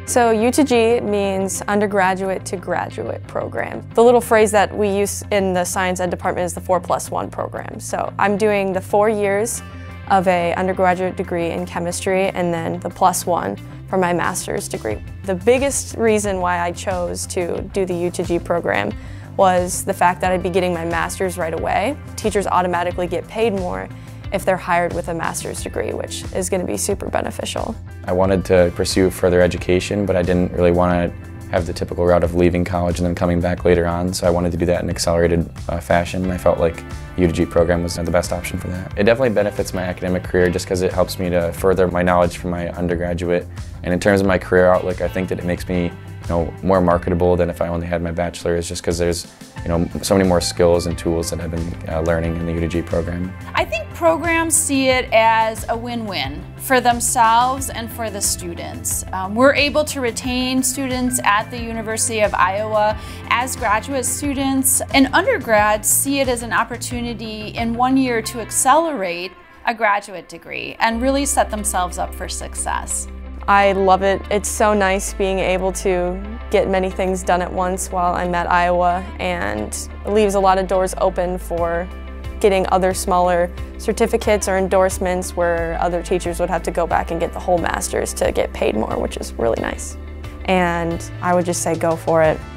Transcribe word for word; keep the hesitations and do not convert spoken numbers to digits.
So U two G means undergraduate to graduate program. The little phrase that we use in the science ed department is the four plus one program. So I'm doing the four years of a undergraduate degree in chemistry and then the plus one for my master's degree. The biggest reason why I chose to do the U two G program was the fact that I'd be getting my master's right away. Teachers automatically get paid more if they're hired with a master's degree, which is going to be super beneficial. I wanted to pursue further education, but I didn't really want to have the typical route of leaving college and then coming back later on, so I wanted to do that in an accelerated uh, fashion. I felt like the U two G program was the best option for that. It definitely benefits my academic career just because it helps me to further my knowledge from my undergraduate. And in terms of my career outlook, I think that it makes me you know, more marketable than if I only had my bachelor's, just because there's you know, so many more skills and tools that I've been uh, learning in the U two G program. I think programs see it as a win-win for themselves and for the students. Um, we're able to retain students at the University of Iowa as graduate students, and undergrads see it as an opportunity in one year to accelerate a graduate degree and really set themselves up for success. I love it. It's so nice being able to get many things done at once while I'm at Iowa, and it leaves a lot of doors open for getting other smaller certificates or endorsements where other teachers would have to go back and get the whole master's to get paid more, which is really nice. And I would just say go for it.